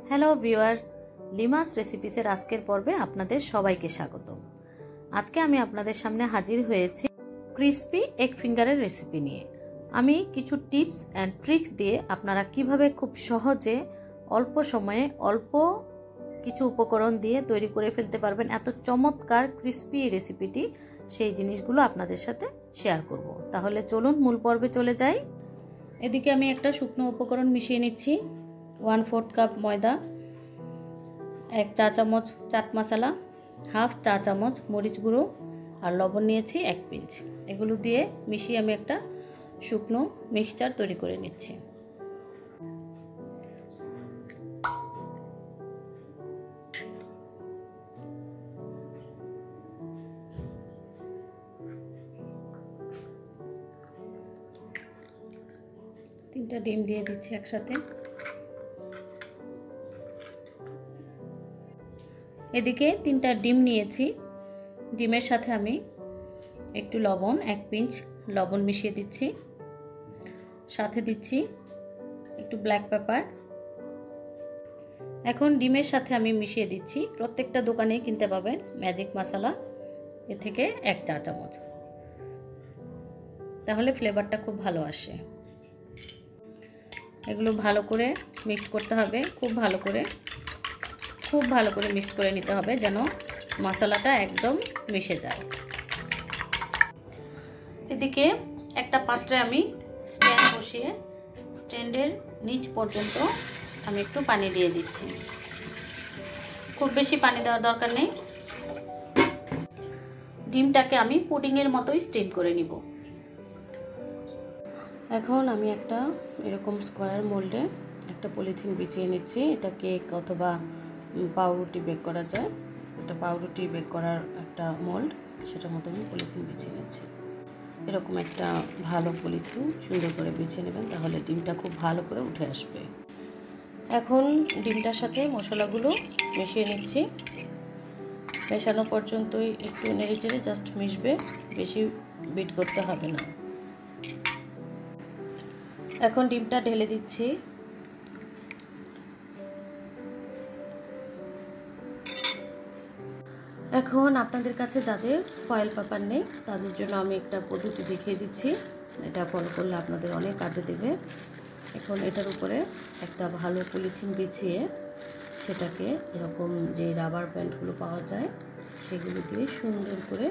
Hello viewers, লিমাস রেসিপিসের আজকের পর্বে আপনাদের সবাইকে স্বাগত। আজকে আমি আপনাদের সামনে হাজির হয়েছি ক্রিসপি এগ ফিঙ্গারের রেসিপি নিয়ে। আমি কিছু টিপস অ্যান্ড ট্রিক্স দিয়ে আপনারা কিভাবে খুব সহজে অল্প সময়ে অল্প কিছু উপকরণ দিয়ে তৈরি করে ফেলতে পারবেন এত চমৎকার ক্রিসপি এই রেসিপিটি, সেই জিনিসগুলো আপনাদের সাথে শেয়ার করব। তাহলে চলুন মূল পর্বে চলে যাই। এদিকে আমি একটা শুকনো উপকরণ মিশিয়ে নিচ্ছি। 1/4 কাপ ময়দা, 1 চা চামচ চাট মশলা, 1/2 চা চামচ মরিচ গুঁড়ো আর লবণ নিয়েছি 1 পিঞ্চ। এগুলো দিয়ে মিশিয়ে আমি একটা শুকনো মিক্সচার তৈরি করে নিচ্ছি। তিনটা ডিম দিয়ে দিচ্ছি একসাথে। এদিকে 3টা ডিম নিয়েছি। ডিমের সাথে আমি একটু লবণ, 1 পিঞ্চ লবণ মিশিয়ে দিচ্ছি। সাথে দিচ্ছি একটু ব্ল্যাক পেপার। এখন ডিমের সাথে আমি মিশিয়ে দিচ্ছি, প্রত্যেকটা দোকানেই কিনতে পাবেন, ম্যাজিক মশলা। এ থেকে 1 চা চামচ, তাহলে ফ্লেভারটা খুব ভালো আসে। এগুলো ভালো করে মিক্স করতে হবে, খুব ভালো করে মিক্স করে নিতে হবে যেন মশলাটা একদম মিশে যায়। এদিকে একটা পাত্রে আমি স্ট্যান্ড বসিয়ে স্ট্যান্ডের নিচ পর্যন্ত আমি একটু পানি দিয়ে দিচ্ছি। খুব বেশি পানি দেওয়ার দরকার নেই। ডিমটাকে আমি পুডিংয়ের মতোই স্টিম করে নিব। এখন আমি একটা এরকম স্কোয়ার মোল্ডে একটা পলিথিন বিছিয়ে নিচ্ছি। এটা কেক অথবা পাউরুটি বেক করা যায়। এটা পাউরুটি বেক করার একটা মোল্ড, সেটার মতো আমি পলিথিন বিছিয়ে নিচ্ছি। এরকম একটা ভালো পলিথিন সুন্দর করে বিছিয়ে নেবেন, তাহলে ডিমটা খুব ভালো করে উঠে আসবে। এখন ডিমটার সাথে মশলাগুলো মিশিয়ে নিচ্ছি। মেশানো পর্যন্তই একটু নেড়ে চেড়ে জাস্ট মিশবে, বেশি বিট করতে হবে না। এখন ডিমটা ঢেলে দিচ্ছি। এখন আপনাদের কাছে যাদের ফয়েল পেপার নেই তাদের জন্য আমি একটা পদ্ধতি দেখিয়ে দিচ্ছি। এটা ফলো করলে আপনাদের অনেক কাজে দেবে। এখন এটার উপরে একটা ভালো পলিথিন বিছিয়ে সেটাকে এরকম যে রাবার ব্যান্ডগুলো পাওয়া যায় সেগুলো দিয়ে সুন্দর করে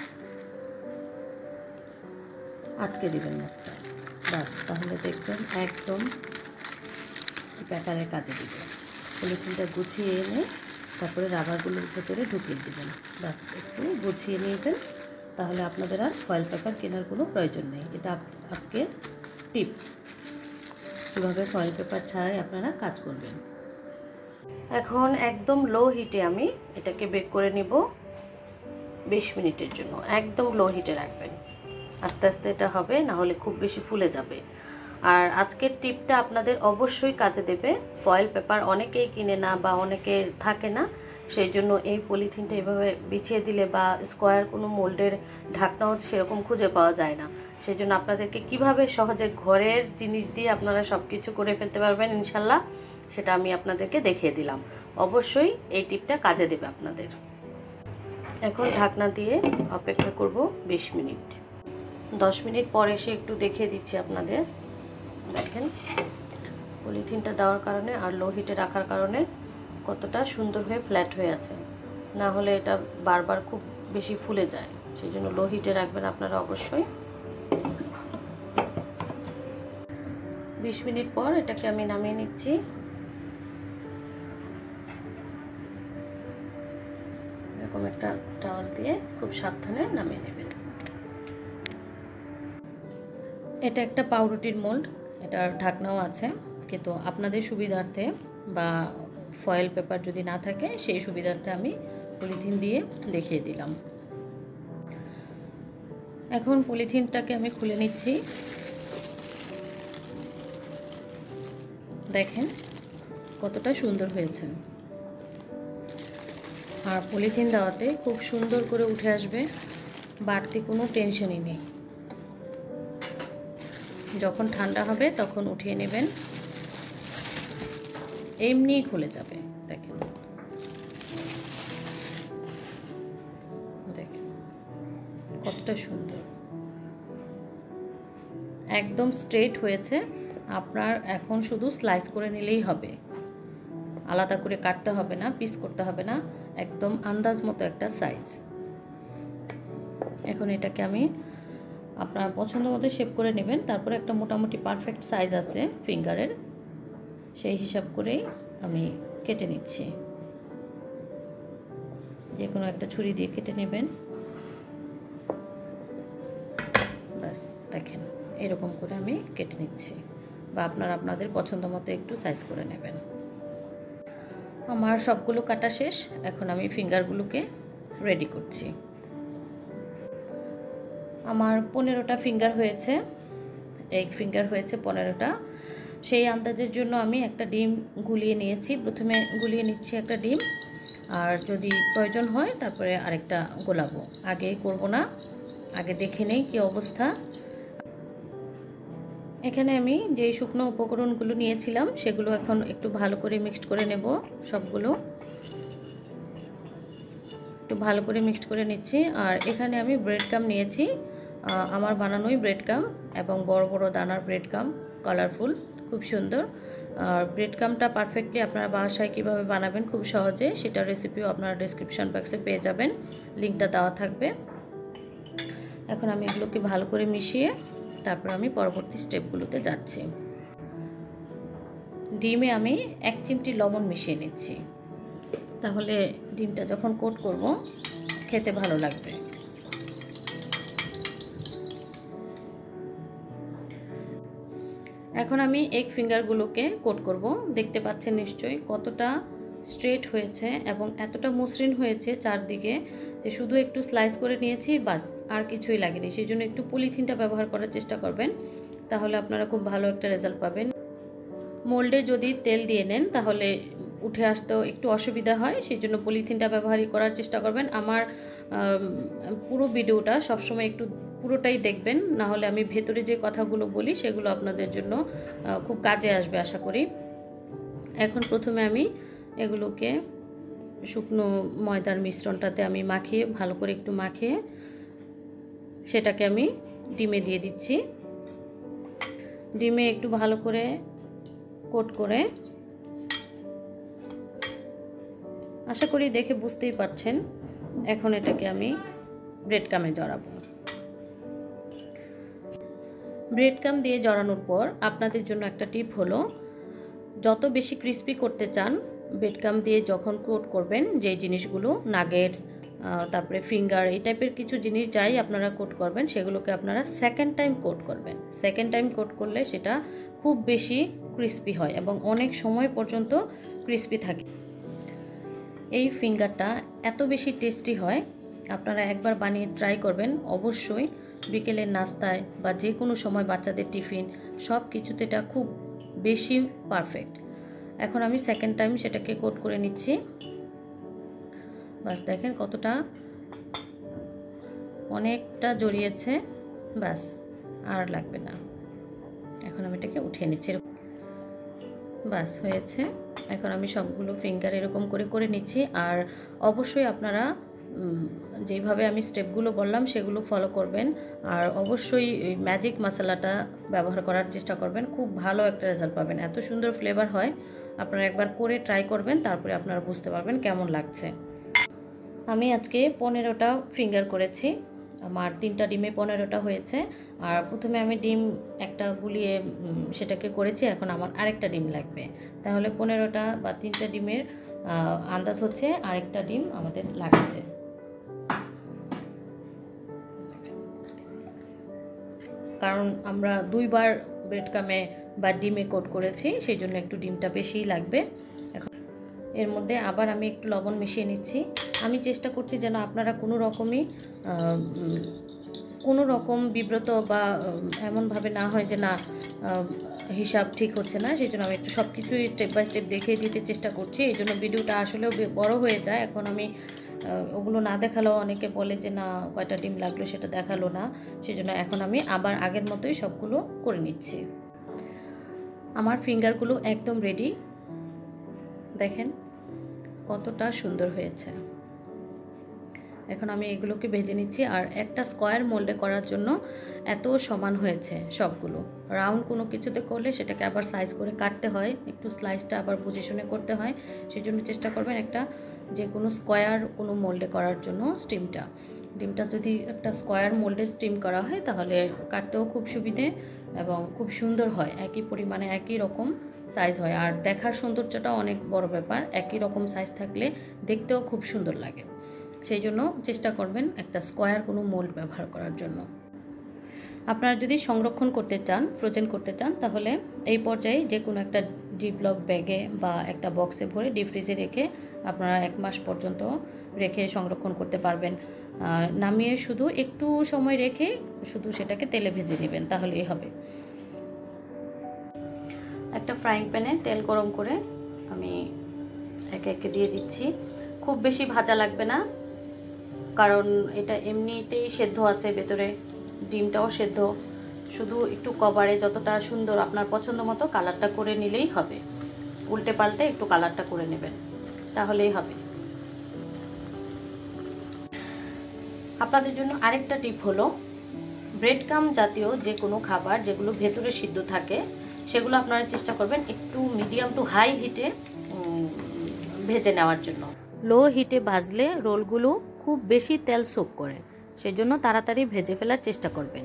আটকে দেবেন মুখটা। বাস, তাহলে দেখবেন একদম প্যাটারের কাজে দিবে। পলিথিনটা গুছিয়ে এনে তারপরে রাবারগুলোর ভেতরে ঢুকিয়ে দেবেন। বাস, একটু গুছিয়ে নেবেন, তাহলে আপনাদের আর ফয়েল পেপার কেনার কোনো প্রয়োজন নেই। এটা আজকের টিপ, কীভাবে ফয়েল পেপার ছাড়াই আপনারা কাজ করবেন। এখন একদম লো হিটে আমি এটাকে বেক করে নিব 20 মিনিটের জন্য। একদম লো হিটে রাখবেন, আস্তে আস্তে এটা হবে, না হলে খুব বেশি ফুলে যাবে। আর আজকের টিপটা আপনাদের অবশ্যই কাজে দেবে। ফয়েল পেপার অনেকেই কিনে না বা অনেকে থাকে না, সেই জন্য এই পলিথিনটা এভাবে বিছিয়ে দিলে বা স্কোয়ার কোনো মোল্ডের ঢাকনাও সেরকম খুঁজে পাওয়া যায় না। সেই জন্য আপনাদেরকে কিভাবে সহজে ঘরের জিনিস দিয়ে আপনারা সব কিছু করে ফেলতে পারবেন ইনশাল্লাহ, সেটা আমি আপনাদেরকে দেখিয়ে দিলাম। অবশ্যই এই টিপটা কাজে দেবে আপনাদের। এখন ঢাকনা দিয়ে অপেক্ষা করব 20 মিনিট। 10 মিনিট পরে এসে একটু দেখিয়ে দিচ্ছি আপনাদের। দেখেন পলিথিনটা দেওয়ার কারণে আর লো হিটে রাখার কারণে কতটা সুন্দর হয়ে ফ্ল্যাট হয়ে আছে। না হলে এটা বারবার খুব বেশি ফুলে যায়, সেই জন্য লো হিটে রাখবেন আপনারা অবশ্যই। 20 মিনিট পর এটাকে আমি নামিয়ে নিচ্ছি। এরকম একটা টাওয়াল দিয়ে খুব সাবধানে নামিয়ে নেবেন। এটা একটা পাউরুটির মোল্ড, এটার ঢাকনাও আছে, কিন্তু আপনাদের সুবিধার্থে বা ফয়েল পেপার যদি না থাকে সেই সুবিধার্থে আমি পলিথিন দিয়ে দেখিয়ে দিলাম। এখন পলিথিনটাকে আমি খুলে নিচ্ছি। দেখেন কতটা সুন্দর হয়েছে, আর পলিথিন দেওয়াতে খুব সুন্দর করে উঠে আসবে, বাড়তি কোনো টেনশনই নেই। যখন ঠান্ডা হবে তখন উঠিয়ে নেবেন। এমনিই খুলে যাবে। দেখেন দেখেন কতটা সুন্দর, একদম স্ট্রেট হয়েছে। আপনার এখন শুধু স্লাইস করে নিলেই হবে, আলাদা করে কাটতে হবে না, পিস করতে হবে না, একদম আন্দাজ মতো একটা সাইজ। এখন এটাকে আমি আপনার পছন্দ মতো শেপ করে নেবেন। তারপরে একটা মোটামুটি পারফেক্ট সাইজ আছে ফিঙ্গারের, সেই হিসাব করেই আমি কেটে নিচ্ছি। যে কোনো একটা ছুরি দিয়ে কেটে নেবেন। ব্যাস দেখেন এরকম করে আমি কেটে নিচ্ছি, বা আপনারা আপনাদের পছন্দ মতো একটু সাইজ করে নেবেন। আমার সবগুলো কাটা শেষ। এখন আমি ফিঙ্গারগুলোকে রেডি করছি। আমার 15টা ফিঙ্গার হয়েছে, এগ ফিঙ্গার হয়েছে 15টা। সেই আন্দাজের জন্য আমি একটা ডিম গুলিয়ে নিয়েছি। প্রথমে গুলিয়ে নিচ্ছি একটা ডিম, আর যদি প্রয়োজন হয় তারপরে আরেকটা গোলাবো। আগে করব না, আগে দেখে নেই কী অবস্থা। এখানে আমি যে শুকনো উপকরণগুলো নিয়েছিলাম সেগুলো এখন একটু ভালো করে মিক্সড করে নেব। সবগুলো একটু ভালো করে মিক্সড করে নিচ্ছি। আর এখানে আমি ব্রেড গাম নিয়েছি, আমার বানানোই ব্রেড গাম, এবং বড় বড় দানার ব্রেড গাম, কালারফুল, খুব সুন্দর। আর ব্রেড গামটা পারফেক্টলি আপনারা বাসায় কীভাবে বানাবেন খুব সহজে, সেটার রেসিপিও আপনারা ডেসক্রিপশন বক্সে পেয়ে যাবেন, লিঙ্কটা দেওয়া থাকবে। এখন আমি এগুলোকে ভালো করে মিশিয়ে তারপর আমি পরবর্তী স্টেপগুলোতে যাচ্ছি। ডিমে আমি 1 চিমটি লবণ মিশিয়ে নিচ্ছি, তাহলে ডিমটা যখন কোট করব খেতে ভালো লাগবে। এখন আমি এগ ফিঙ্গারগুলোকে কোট করব। দেখতে পাচ্ছেন নিশ্চয়ই কতটা স্ট্রেট হয়েছে এবং এতটা মসৃণ হয়েছে চারদিকে, যে শুধু একটু স্লাইস করে নিয়েছি, বাস আর কিছুই লাগেনি। সেই জন্য একটু পলিথিনটা ব্যবহার করার চেষ্টা করবেন, তাহলে আপনারা খুব ভালো একটা রেজাল্ট পাবেন। মোল্ডে যদি তেল দিয়ে নেন তাহলে উঠে আসতেও একটু অসুবিধা হয়, সেই জন্য পলিথিনটা ব্যবহারই করার চেষ্টা করবেন। আমার পুরো ভিডিওটা সবসময় একটু পুরোটাই দেখবেন, না হলে আমি ভেতরে যে কথাগুলো বলি সেগুলো আপনাদের জন্য খুব কাজে আসবে আশা করি। এখন প্রথমে আমি এগুলোকে শুকনো ময়দার মিশ্রণটাতে আমি মাখিয়ে, ভালো করে একটু মাখিয়ে সেটাকে আমি ডিমে দিয়ে দিচ্ছি। ডিমে একটু ভালো করে কোট করে, আশা করি দেখে বুঝতেই পারছেন। এখন এটাকে আমি ব্রেড গামে জড়াবো। ব্রেড গাম দিয়ে জড়ানোর পর আপনাদের জন্য একটা টিপ হলো, যত বেশি ক্রিস্পি করতে চান ব্রেড গাম দিয়ে যখন কোট করবেন, যে জিনিসগুলো নাগেটস, তারপরে ফিঙ্গার, এই টাইপের কিছু জিনিস যাই আপনারা কোট করবেন, সেগুলোকে আপনারা সেকেন্ড টাইম কোট করবেন। সেকেন্ড টাইম কোট করলে সেটা খুব বেশি ক্রিস্পি হয় এবং অনেক সময় পর্যন্ত ক্রিস্পি থাকে। এই ফিঙ্গারটা এত বেশি টেস্টি হয়, আপনারা একবার বানিয়ে ট্রাই করবেন অবশ্যই। বিকেলের নাস্তায় বা যে কোনো সময় বাচ্চাদের টিফিন সব কিছুতে এটা খুব বেশি পারফেক্ট। এখন আমি সেকেন্ড টাইম সেটাকে কোট করে নিচ্ছি। বাস দেখেন কতটা, অনেকটা জড়িয়েছে, বাস আর লাগবে না। এখন আমি এটাকে উঠিয়ে নিচ্ছি। বাস হয়েছে। এখন আমি সবগুলো ফিঙ্গার এরকম করে করে নিচ্ছি। আর অবশ্যই আপনারা যেভাবে আমি স্টেপগুলো বললাম সেগুলো ফলো করবেন, আর অবশ্যই ম্যাজিক মশলাটা ব্যবহার করার চেষ্টা করবেন, খুব ভালো একটা রেজাল্ট পাবেন, এত সুন্দর ফ্লেভার হয়। আপনারা একবার করে ট্রাই করবেন, তারপরে আপনারা বুঝতে পারবেন কেমন লাগছে। আমি আজকে 15টা ফিঙ্গার করেছি, আমার 3টা ডিমে 15টা হয়েছে। আর প্রথমে আমি ডিম একটা গুলিয়ে সেটাকে করেছি, এখন আমার আরেকটা ডিম লাগবে, তাহলে 15টা বা 3টা ডিমের আন্দাজ হচ্ছে আরেকটা ডিম আমাদের লাগছে। কারণ আমরা 2বার ব্রেড গামে বা ডিমে কোট করেছি, সেই জন্য একটু ডিমটা বেশিই লাগবে। এখন এর মধ্যে আবার আমি একটু লবণ মিশিয়ে নিচ্ছি। আমি চেষ্টা করছি যেন আপনারা কোনো রকম বিব্রত বা এমনভাবে না হয় যে না হিসাব ঠিক হচ্ছে না, সেই জন্য আমি একটু সব কিছুই স্টেপ বাই স্টেপ দেখিয়ে দিতে চেষ্টা করছি। এই জন্য ভিডিওটা আসলেও বড় হয়ে যায়। এখন আমি ওগুলো না দেখালেও অনেকে বলে যে না কয়টা ডিম লাগলো সেটা দেখালো না, সেই জন্য এখন আমি আবার আগের মতোই সবগুলো করে নিচ্ছি। আমার ফিঙ্গারগুলো একদম রেডি। দেখেন কতটা সুন্দর হয়েছে। এখন আমি এগুলোকে ভেজে নিচ্ছি। আর একটা স্কোয়ার মোল্ডে করার জন্য এত সমান হয়েছে সবগুলো। রাউন্ড কোনো কিছুতে করলে সেটাকে আবার সাইজ করে কাটতে হয়, একটু স্লাইসটা আবার পজিশনে করতে হয়। সেই জন্য চেষ্টা করবেন একটা যে কোনো স্কোয়ার কোনো মোল্ডে করার জন্য ডিমটা যদি একটা স্কোয়ার মোল্ডে স্টিম করা হয় তাহলে কাটতেও খুব সুবিধে এবং খুব সুন্দর হয়, একই পরিমাণে একই রকম সাইজ হয়। আর দেখার সৌন্দর্যটাও অনেক বড় ব্যাপার, একই রকম সাইজ থাকলে দেখতেও খুব সুন্দর লাগে। সেই জন্য চেষ্টা করবেন একটা স্কোয়ার কোনো মোল্ড ব্যবহার করার জন্য। আপনারা যদি সংরক্ষণ করতে চান, ফ্রোজেন করতে চান, তাহলে এই পর্যায়ে যে কোনো একটা জিপলক ব্যাগে বা একটা বক্সে ভরে ডিপ ফ্রিজে রেখে আপনারা 1 মাস পর্যন্ত রেখে সংরক্ষণ করতে পারবেন। নামিয়ে শুধু একটু সময় রেখে শুধু সেটাকে তেলে ভেজে নেবেন, তাহলেই হবে। একটা ফ্রাইং প্যানে তেল গরম করে আমি একে একে দিয়ে দিচ্ছি। খুব বেশি ভাজা লাগবে না, কারণ এটা এমনিতেই সেদ্ধ আছে ভেতরে, ডিমটাও সেদ্ধ। শুধু একটু কভারে যতটা সুন্দর আপনার পছন্দ মতো কালারটা করে নিলেই হবে। উল্টে পাল্টে একটু কালারটা করে নেবেন, তাহলেই হবে। আপনাদের জন্য আরেকটা টিপ হলো, ব্রেড কাম জাতীয় যে কোনো খাবার যেগুলো ভেতরে সিদ্ধ থাকে সেগুলো আপনারা চেষ্টা করবেন একটু মিডিয়াম টু হাই হিটে ভেজে নেওয়ার জন্য। লো হিটে ভাজলে রোলগুলো খুব বেশি তেল সোক করে, সেই জন্য তাড়াতাড়ি ভেজে ফেলার চেষ্টা করবেন।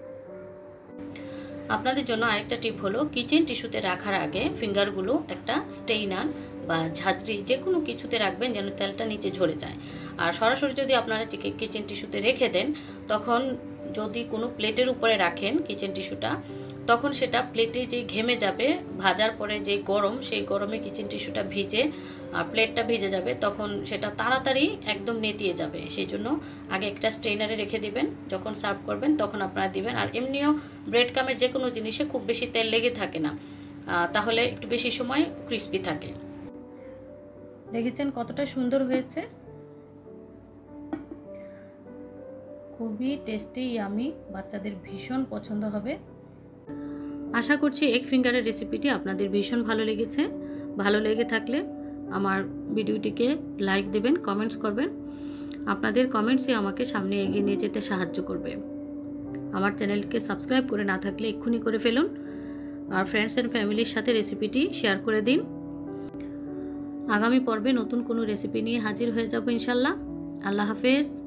আপনাদের জন্য আরেকটা টিপ হলো, কিচেন টিস্যুতে রাখার আগে ফিঙ্গারগুলো একটা স্টেইনার বা ঝাঁঝরি যে কোনো কিছুতে রাখবেন যেন তেলটা নিচে ঝরে যায়। আর সরাসরি যদি আপনারা কিচেন টিস্যুতে রেখে দেন, তখন যদি কোনো প্লেটের উপরে রাখেন কিচেন টিস্যুটা, তখন সেটা প্লেটে যে ঘেমে যাবে, ভাজার পরে যে গরম, সেই গরমে কিচেন টিস্যুটা ভিজে প্লেটটা ভিজে যাবে, তখন সেটা তাড়াতাড়ি একদম নেতিয়ে যাবে। সেই জন্য আগে একটা স্ট্রেনারে রেখে দিবেন, যখন সার্ভ করবেন তখন আপনারা দিবেন। আর এমনিও ব্রেড কামের যে কোনো জিনিসে খুব বেশি তেল লেগে থাকে না, তাহলে একটু বেশি সময় ক্রিস্পি থাকে। দেখেছেন কতটা সুন্দর হয়েছে, খুবই টেস্টি, ইয়ামি, বাচ্চাদের ভীষণ পছন্দ হবে। আশা করছি এগ ফিঙ্গারের রেসিপিটি আপনাদের ভীষণ ভালো লেগেছে। ভালো লেগে থাকলে আমার ভিডিওটিকে লাইক দেবেন, কমেন্টস করবেন। আপনাদের কমেন্টসই আমাকে সামনে এগিয়ে নিয়ে যেতে সাহায্য করবে। আমার চ্যানেলকে সাবস্ক্রাইব করে না থাকলে এক্ষুনি করে ফেলুন, আর ফ্রেন্ডস অ্যান্ড ফ্যামিলির সাথে রেসিপিটি শেয়ার করে দিন। আগামী পর্বে নতুন কোনো রেসিপি নিয়ে হাজির হয়ে যাব ইনশাল্লাহ। আল্লাহ হাফেজ।